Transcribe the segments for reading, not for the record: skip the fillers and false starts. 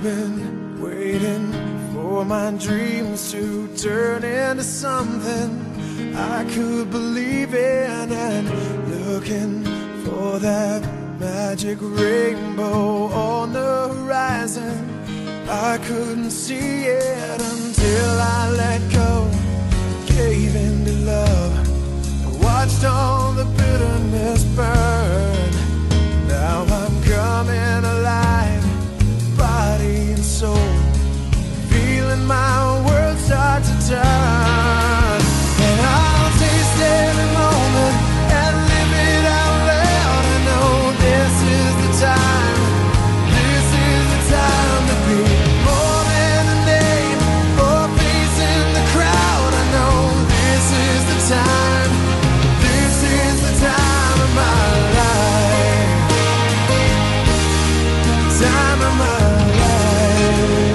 You've been waiting for my dreams to turn into something I could believe in, and looking for that magic rainbow on the horizon. I couldn't see it until I let go, gave in to love, and watched all the bitterness burn. Now I'm coming alive, body and soul, feeling my world start to turn. And I'll taste every moment and live it out loud. I know this is the time, this is the time to be more than a name or a face in the crowd. I know this is the time, this is the time of my life, time of my life.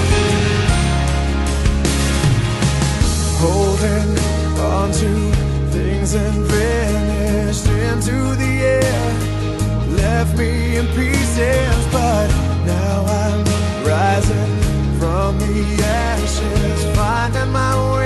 Holding on to things and vanished into the air, left me in pieces, but now I'm rising from the ashes, finding my way.